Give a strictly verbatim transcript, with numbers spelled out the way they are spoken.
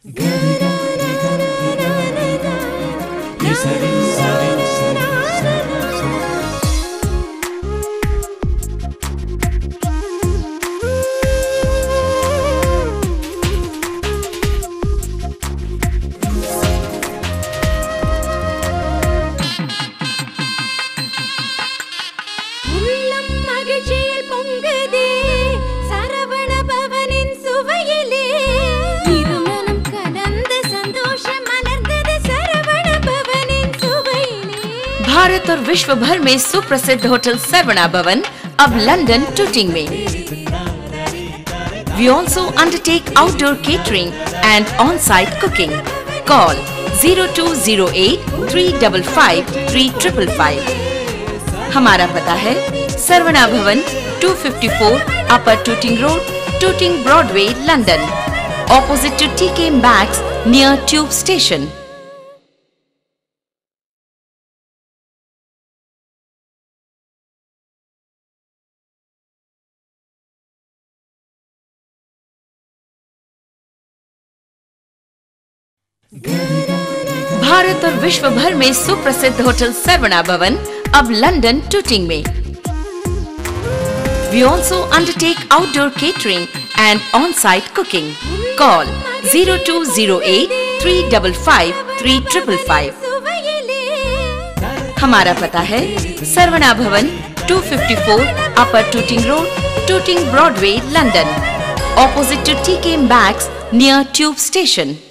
भारत और विश्व भर में सुप्रसिद्ध होटल सरवणा भवन अब लंदन टूटिंग में। We also undertake outdoor catering and on-site cooking. Call zero two zero eight three five five three five five five. हमारा पता है सरवणा भवन two fifty-four Upper Tooting Road, Tooting Broadway, London, opposite to T K Maxx near Tube Station. Bharat और विश्व भर में सुप्रसिद्ध hotel Saravana Bhavan अब लंदन टूटिंग में। We also undertake outdoor catering and on-site cooking. Call zero two zero eight three five five three five five five. हमारा पता है सरवणा भवन two fifty-four Upper Tooting Road, Tooting Broadway, London, opposite to T K Maxx near Tube Station.